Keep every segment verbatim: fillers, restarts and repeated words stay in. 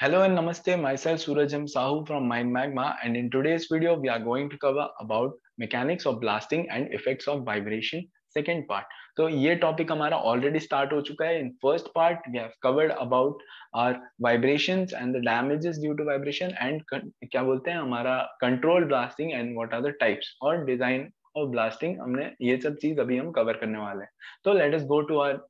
Hello and namaste. Myself Surajam Sahu from Mind Magma, and in today's video we are going to cover about mechanics of blasting and effects of vibration. Second part. तो ये topic हमारा already start हो चुका है. In first part we have covered about our vibrations and the damages due to vibration and क्या बोलते हैं हमारा control blasting and what are the types और डिजाइन ऑफ ब्लास्टिंग. हमने ये सब चीज अभी हम कवर करने वाले हैं. तो let us go to our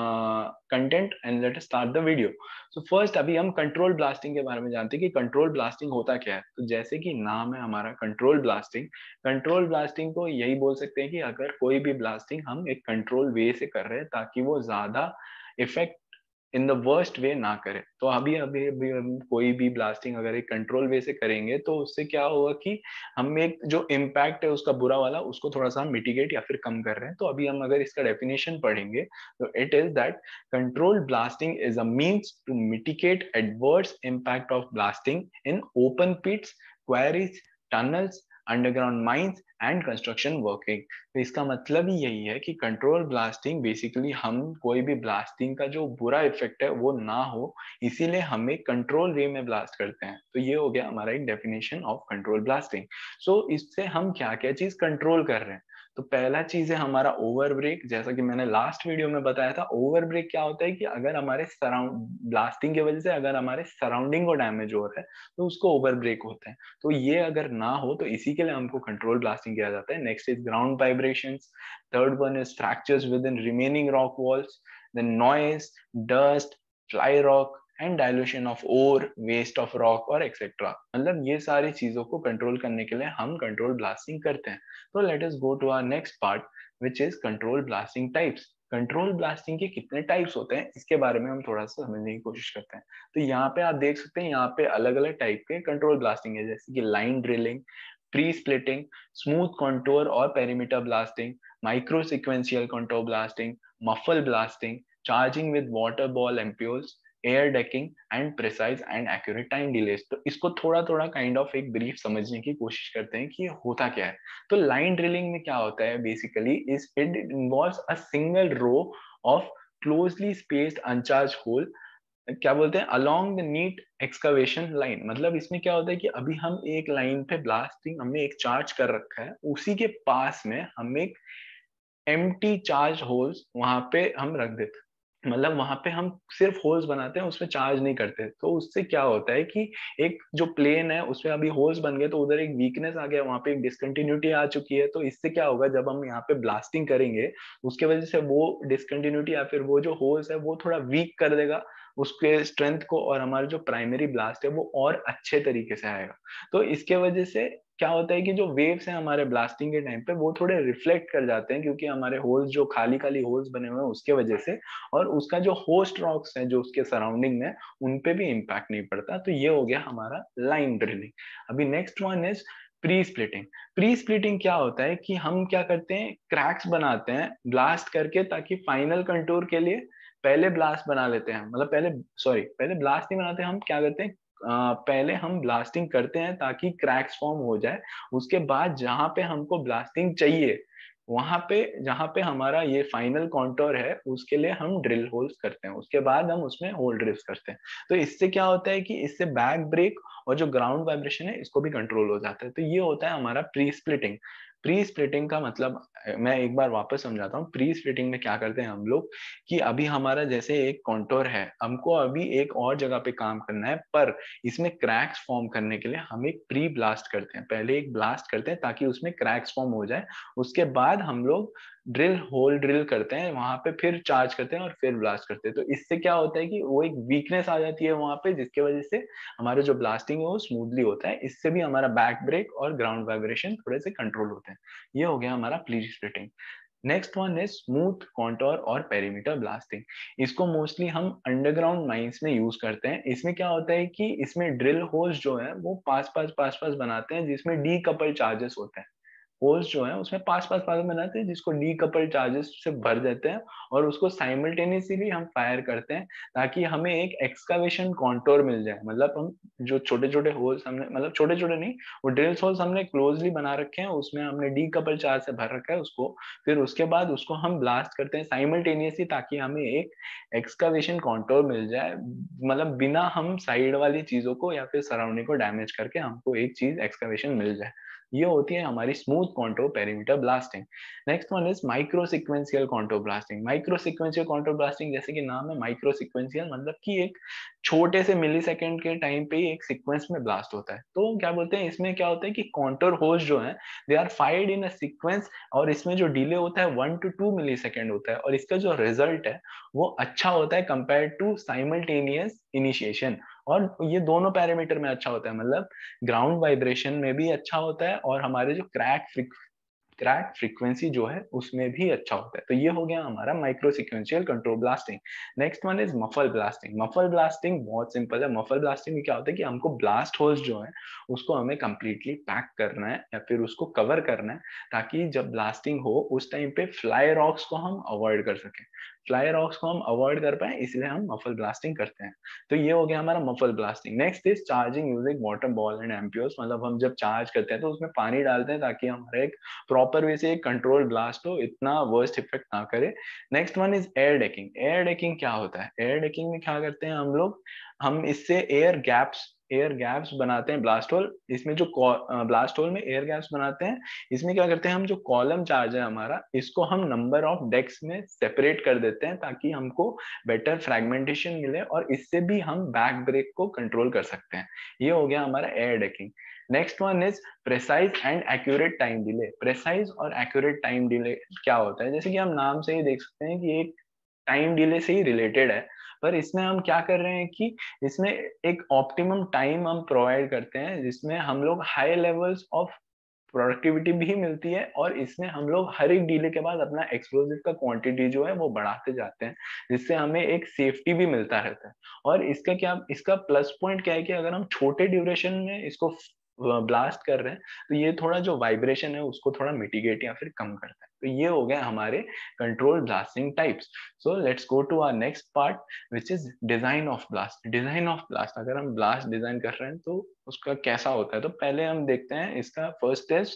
content and let us start the video. So first अभी हम कंट्रोल ब्लास्टिंग के बारे में जानते हैं कि कंट्रोल ब्लास्टिंग होता क्या है. तो जैसे कि नाम है हमारा कंट्रोल ब्लास्टिंग. कंट्रोल ब्लास्टिंग को यही बोल सकते हैं कि अगर कोई भी ब्लास्टिंग हम एक कंट्रोल वे से कर रहे हैं ताकि वो ज्यादा effect in the worst way ना करे. तो अभी अभी अभी हम कोई भी ब्लास्टिंग अगर एक कंट्रोल वे से करेंगे तो उससे क्या होगा कि हम एक जो इम्पैक्ट है उसका बुरा वाला उसको थोड़ा सा मिटिगेट या फिर कम कर रहे हैं. तो अभी हम अगर इसका डेफिनेशन पढ़ेंगे तो it is that control blasting is a means to mitigate adverse impact of blasting in open pits, quarries, tunnels, underground mines and construction working. तो इसका मतलब ही यही है कि कंट्रोल ब्लास्टिंग बेसिकली हम कोई भी ब्लास्टिंग का जो बुरा इफेक्ट है वो ना हो, इसीलिए हम एक कंट्रोल वे में ब्लास्ट करते हैं. तो ये हो गया हमारा एक definition of control blasting. So इससे हम क्या क्या चीज कंट्रोल कर रहे हैं. तो पहला चीज है हमारा ओवर ब्रेक. जैसा कि मैंने लास्ट वीडियो में बताया था, ओवर ब्रेक क्या होता है कि अगर हमारे सराउंड ब्लास्टिंग की वजह से अगर हमारे सराउंडिंग को डैमेज हो रहा है तो उसको ओवर ब्रेक होते हैं. तो ये अगर ना हो तो इसी के लिए हमको कंट्रोल ब्लास्टिंग किया जाता है. Next is ground vibrations. Third one is fractures within remaining rock walls. Then noise, dust, fly rock and dilution of ore, waste of rock और एक्सेट्रा. मतलब ये सारी चीजों को कंट्रोल करने के लिए हम कंट्रोल ब्लास्टिंग करते हैं. तो let us go to our next part which is control blasting types. Control blasting के कितने टाइप्स होते हैं इसके बारे में हम थोड़ा सा समझने की कोशिश करते हैं. तो यहाँ पे आप देख सकते हैं यहाँ पे अलग अलग टाइप के कंट्रोल ब्लास्टिंग है, जैसे कि line drilling, pre splitting, smooth contour और perimeter blasting, micro sequential contour blasting, muffle blasting, charging with water ball ampoules, air decking and precise and accurate time delays. तो इसको थोड़ा थोड़ा काइंड ऑफ एक brief समझने की कोशिश करते हैं कि ये होता क्या है. तो लाइन ड्रिलिंग में क्या होता है basically is it involves a single row of closely spaced uncharged hole, क्या बोलते हैं along the neat excavation line. मतलब इसमें क्या होता है कि अभी हम एक लाइन पे ब्लास्टिंग हमने एक चार्ज कर रखा है, उसी के पास में हम एक एम्प्टी चार्ज होल्स वहां पे हम रख देते. मतलब वहां पे हम सिर्फ होल्स बनाते हैं, उसमें चार्ज नहीं करते. तो उससे क्या होता है कि एक जो प्लेन है उसमें अभी होल्स बन गए तो उधर एक वीकनेस आ गया, वहां पे एक डिसकंटिन्यूटी आ चुकी है. तो इससे क्या होगा जब हम यहाँ पे ब्लास्टिंग करेंगे उसके वजह से वो डिसकंटिन्यूटी या फिर वो जो होल्स है वो थोड़ा वीक कर देगा उसके स्ट्रेंथ को, और हमारा जो प्राइमरी ब्लास्ट है वो और अच्छे तरीके से आएगा. तो इसके वजह से क्या होता है कि जो वेव्स हैं हमारे ब्लास्टिंग के टाइम पे वो थोड़े रिफ्लेक्ट कर जाते हैं, क्योंकि हमारे होल्स जो खाली खाली होल्स बने हुए हैं उसके वजह से, और उसका जो होस्ट रॉक्स हैं जो उसके सराउंडिंग में उन पे भी इम्पैक्ट नहीं पड़ता. तो ये हो गया हमारा लाइन ड्रिलिंग. अभी next one is pre splitting. Pre splitting क्या होता है कि हम क्या करते हैं क्रैक्स बनाते हैं ब्लास्ट करके, ताकि फाइनल कंटूर के लिए पहले ब्लास्ट बना लेते हैं. मतलब पहले सॉरी पहले ब्लास्ट नहीं बनाते, हम क्या करते हैं Uh, पहले हम ब्लास्टिंग करते हैं ताकि क्रैक्स फॉर्म हो जाए. उसके बाद जहां पे हमको ब्लास्टिंग चाहिए वहां पे जहां पे हमारा ये फाइनल कॉन्टोर है उसके लिए हम ड्रिल होल्स करते हैं, उसके बाद हम उसमें होल ड्रिल्स करते हैं. तो इससे क्या होता है कि इससे बैक ब्रेक और जो ग्राउंड वाइब्रेशन है इसको भी कंट्रोल हो जाता है. तो ये होता है हमारा प्री स्प्लिटिंग. प्री स्प्लिटिंग का मतलब मैं एक बार वापस समझाता हूँ. प्री स्प्लिटिंग में क्या करते हैं हम लोग कि अभी हमारा जैसे एक कॉन्टोर है, हमको अभी एक और जगह पे काम करना है, पर इसमें क्रैक्स फॉर्म करने के लिए हम एक प्री ब्लास्ट करते हैं. पहले एक ब्लास्ट करते हैं ताकि उसमें क्रैक्स फॉर्म हो जाए, उसके बाद हम लोग ड्रिल होल ड्रिल करते हैं, वहां पे फिर चार्ज करते हैं और फिर ब्लास्ट करते हैं. तो इससे क्या होता है कि वो एक वीकनेस आ जाती है वहां पे, जिसकी वजह से हमारे जो ब्लास्टिंग है वो स्मूथली होता है. इससे भी हमारा बैक ब्रेक और ग्राउंड वाइब्रेशन थोड़े से कंट्रोल होते हैं. ये हो गया हमारा pre splitting. Next one is smooth contour और पेरीमीटर ब्लास्टिंग. इसको मोस्टली हम अंडरग्राउंड माइंस में यूज करते हैं. इसमें क्या होता है कि इसमें ड्रिल होल्स जो है वो पास पास पास पास बनाते हैं जिसमें डीकपल चार्जेस होते हैं. होल्स जो है उसमें पास पास पास में बनाते हैं, जिसको डीकपल्ड चार्जेस से भर देते हैं और उसको साइमल्टेनियसली हम फायर करते हैं ताकि हमें एक एक्सकावेशन कॉन्टोर मिल जाए। मतलब हम जो छोटे छोटे होल्स हमने, मतलब छोटे छोटे नहीं, वो ड्रिल्स होल्स हमने क्लोजली बना रखे हैं, उसमें हमने डीकपल्ड चार्ज से भर रखा है उसको। फिर उसके बाद उसको हम ब्लास्ट करते हैं साइमल्टेनियसली ताकि हमें एक एक्सकावेशन कॉन्टोर मिल जाए, मतलब बिना हम साइड वाली चीजों को या फिर सराउंडिंग को डैमेज करके हमको एक चीज एक्सकावेशन मिल जाए। ये होती है हमारी smooth contour perimeter blasting. Next one is micro sequential contour blasting. Micro sequential contour blasting, जैसे कि नाम है माइक्रो सिक्वेंशियल, मतलब कि एक छोटे से मिली सेकेंड के टाइम पे ही एक सीक्वेंस में ब्लास्ट होता है। तो क्या बोलते हैं, इसमें क्या होता है कि कॉन्टोर होल्स जो है they are fired in a sequence, और इसमें जो डिले होता है one to two millisecond होता है, और इसका जो रिजल्ट है वो अच्छा होता है कंपेयर टू साइमल्टेनियस इनिशिएशन। और ये दोनों पैरामीटर में अच्छा होता है, मतलब ग्राउंड वाइब्रेशन में भी अच्छा होता है और हमारे जो क्रैक क्रैक फ्रीक्वेंसी जो है उसमें भी अच्छा होता है। तो ये हो गया हमारा micro sequential control blasting. Next one is muffle blasting. Muffle blasting बहुत सिंपल है। मफल ब्लास्टिंग में क्या होता है कि हमको ब्लास्ट होल्स जो है उसको हमें कंप्लीटली पैक करना है या फिर उसको कवर करना है ताकि जब ब्लास्टिंग हो उस टाइम पे फ्लाई रॉक्स को हम अवॉइड कर सकें। फ्लाई रॉक्स को हम अवॉइड कर पाए इसलिए हम मफल ब्लास्टिंग करते हैं। तो ये हो गया हमारा muffle blasting. Next is charging using water ball and amperes. मतलब हम जब चार्ज करते हैं तो उसमें पानी डालते हैं ताकि हमारा एक प्रॉपर वे से एक कंट्रोल ब्लास्ट हो, इतना वर्स्ट इफेक्ट ना करे। Next one is air decking. Air decking क्या होता है? एयर डेकिंग में क्या करते हैं हम लोग, हम इससे एयर गैप्स एयर गैप्स बनाते हैं ब्लास्ट होल। इसमें जो ब्लास्ट होल में एयर गैप्स बनाते हैं, इसमें क्या करते हैं हम जो कॉलम चार्ज है हमारा, इसको हम नंबर ऑफ डेक्स में सेपरेट कर देते हैं ताकि हमको बेटर फ्रेगमेंटेशन मिले और इससे भी हम बैक ब्रेक को कंट्रोल कर सकते हैं। ये हो गया हमारा air decking. Next one is precise and accurate time delay. Precise और एक्यूरेट टाइम डिले क्या होता है? जैसे कि हम नाम से ही देख सकते हैं कि एक टाइम डिले से ही रिलेटेड है, पर इसमें हम क्या कर रहे हैं कि इसमें एक ऑप्टिमम टाइम हम प्रोवाइड करते हैं जिसमें हम लोग हाई लेवल्स ऑफ प्रोडक्टिविटी भी मिलती है और इसमें हम लोग हर एक डीले के बाद अपना एक्सप्लोजिव का क्वांटिटी जो है वो बढ़ाते जाते हैं, जिससे हमें एक सेफ्टी भी मिलता रहता है। और इसका क्या, इसका प्लस पॉइंट क्या है कि अगर हम छोटे ड्यूरेशन में इसको ब्लास्ट कर रहे हैं तो ये थोड़ा जो वाइब्रेशन है उसको थोड़ा मिटिगेट या फिर कम करता है। तो ये हो गया हमारे control blasting types. So let's go to our next part which is design of blast. Design of blast, अगर हम ब्लास्ट डिजाइन कर रहे हैं तो उसका कैसा होता है, तो पहले हम देखते हैं इसका फर्स्ट इज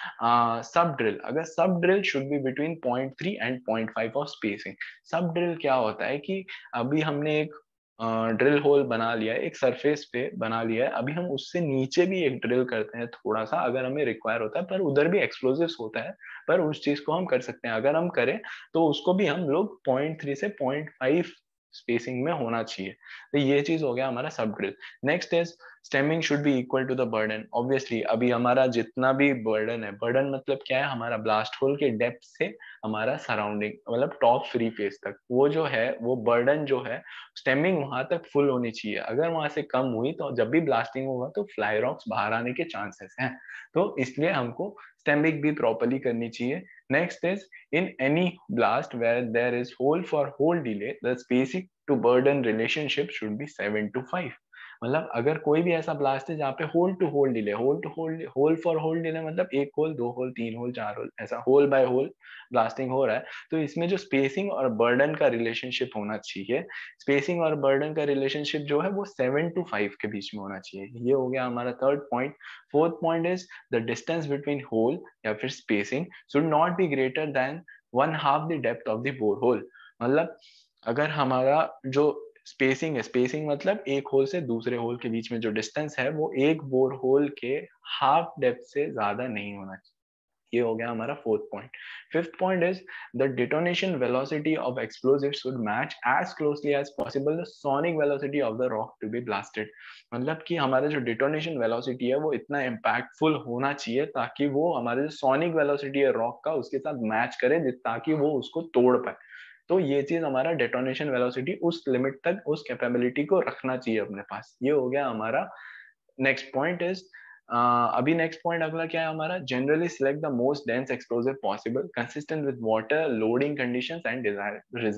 सब ड्रिल। अगर sub drill should be between point three and point five of spacing. Sub drill क्या होता है कि अभी हमने एक ड्रिल होल बना लिया है, एक सरफेस पे बना लिया है, अभी हम उससे नीचे भी एक ड्रिल करते हैं थोड़ा सा अगर हमें रिक्वायर होता है, पर उधर भी एक्सप्लोजिव्स होता है, पर उस चीज को हम कर सकते हैं। अगर हम करें तो उसको भी हम लोग पॉइंट थ्री से पॉइंट फाइव स्पेसिंग में होना चाहिए। तो ये चीज हो गया हमारा सब drill. Next is stemming should be equal to the burden. Obviously अभी हमारा जितना भी बर्डन है, बर्डन मतलब क्या है, हमारा ब्लास्ट होल के डेप्थ से हमारा सराउंडिंग मतलब टॉप फ्री फेस तक, वो जो है वो बर्डन जो है स्टेमिंग वहां तक फुल होनी चाहिए। अगर वहां से कम हुई तो जब भी ब्लास्टिंग होगा तो फ्लाई रॉक्स बाहर आने के चांसेस हैं, तो इसलिए हमको स्टेमिंग भी प्रॉपर्ली करनी चाहिए। Next is in any blast where there is hole for hole delay the spacing to burden relationship should be seven to five. मतलब अगर कोई भी ऐसा ब्लास्ट है जहाँ पे hole to hole delay, hole to hole hole for hole delay मतलब एक होल, दो होल, तीन होल, चार होल, ऐसा होल बाय होल ब्लास्टिंग हो रहा है, तो इसमें जो स्पेसिंग और बर्डन का रिलेशनशिप होना चाहिए, स्पेसिंग और बर्डन का रिलेशनशिप जो है वो सेवन टू फाइव के बीच में होना चाहिए। ये हो गया हमारा third point. Fourth point is the distance between hole या फिर spacing should not be greater than one half the depth of the bore hole. मतलब अगर हमारा जो स्पेसिंग है, स्पेसिंग मतलब एक होल से दूसरे होल के बीच में जो डिस्टेंस है वो एक बोर होल के हाफ डेप्थ से ज्यादा नहीं होना चाहिए। ये हो गया हमारा fourth point. Fifth point is the detonation velocity of explosive should match as closely as possible the sonic velocity of the rock to be blasted. मतलब कि हमारा जो डिटोनेशन वेलोसिटी है वो इतना इम्पैक्टफुल होना चाहिए ताकि वो हमारे जो सोनिक वेलोसिटी है रॉक का उसके साथ मैच करे, ताकि वो उसको तोड़ पाए। तो ये चीज हमारा डेटोनेशन वेलोसिटी उस लिमिट तक, उस कैपेबिलिटी को रखना चाहिए अपने पास। ये हो गया हमारा नेक्स्ट पॉइंट इज Uh, अभी नेक्स्ट पॉइंट अगला क्या है हमारा, generally select the most dense explosive possible consistent with water loading conditions and desired result.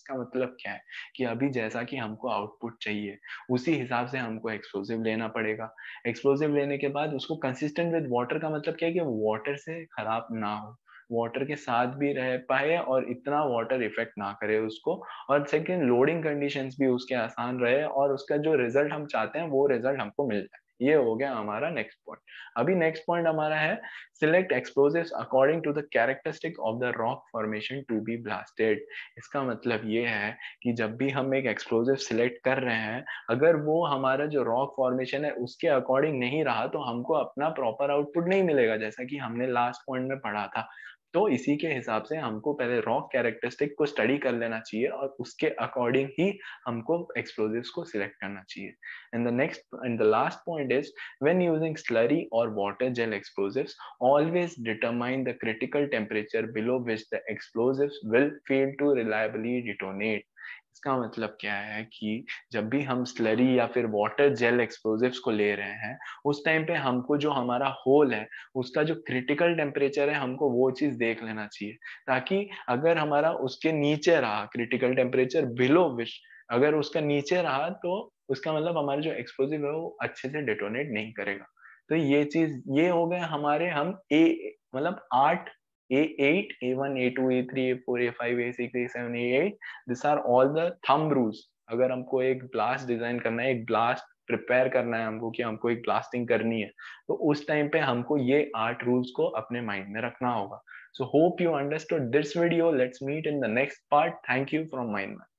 इसका मतलब क्या है कि अभी जैसा कि हमको आउटपुट चाहिए उसी हिसाब से हमको एक्सप्लोसिव लेना पड़ेगा। एक्सप्लोसिव लेने के बाद उसको कंसिस्टेंट विद वाटर का मतलब क्या है कि वाटर से खराब ना हो, वाटर के साथ भी रह पाए और इतना वाटर इफेक्ट ना करे उसको, और सेकंड लोडिंग कंडीशंस भी उसके आसान रहे और उसका जो रिजल्ट हम चाहते हैं वो रिजल्ट हमको मिल जाए। ये हो गया हमारा नेक्स्ट पॉइंट। अभी नेक्स्ट पॉइंट हमारा है select explosives according to the characteristic of the rock formation to be blasted. इसका मतलब ये है कि जब भी हम एक एक्सप्लोसिव सिलेक्ट कर रहे हैं, अगर वो हमारा जो रॉक फॉर्मेशन है उसके अकॉर्डिंग नहीं रहा तो हमको अपना प्रॉपर आउटपुट नहीं मिलेगा, जैसा कि हमने लास्ट पॉइंट में पढ़ा था। तो इसी के हिसाब से हमको पहले रॉक कैरेक्टरिस्टिक को स्टडी कर लेना चाहिए और उसके अकॉर्डिंग ही हमको एक्सप्लोसिव्स को सिलेक्ट करना चाहिए। And the next and the last point is when using slurry or water gel explosives, always determine the critical temperature below which the explosives will fail to reliably detonate. इसका मतलब क्या है कि जब भी हम स्लरी या फिर वाटर जेल एक्सप्लोसिव्स को ले रहे हैं, उस टाइम पे हमको जो हमारा होल है उसका जो क्रिटिकल टेम्परेचर है हमको वो चीज देख लेना चाहिए, ताकि अगर हमारा उसके नीचे रहा क्रिटिकल टेम्परेचर बिलो विच, अगर उसका नीचे रहा तो उसका मतलब हमारा जो एक्सप्लोसिव है वो अच्छे से डेटोनेट नहीं करेगा। तो ये चीज ये हो गए हमारे हम ए मतलब आठ A eight A one A two A three A four A five A six A seven A eight, this are all the thumb rules. अगर हमको एक ब्लास्ट डिजाइन करना है, एक ब्लास्ट प्रिपेयर करना है हमको कि हमको एक ब्लास्टिंग करनी है, तो उस टाइम पे हमको ये आठ रूल्स को अपने माइंड में रखना होगा। So hope you understood this video. Let's meet in the next part. Thank you from mind.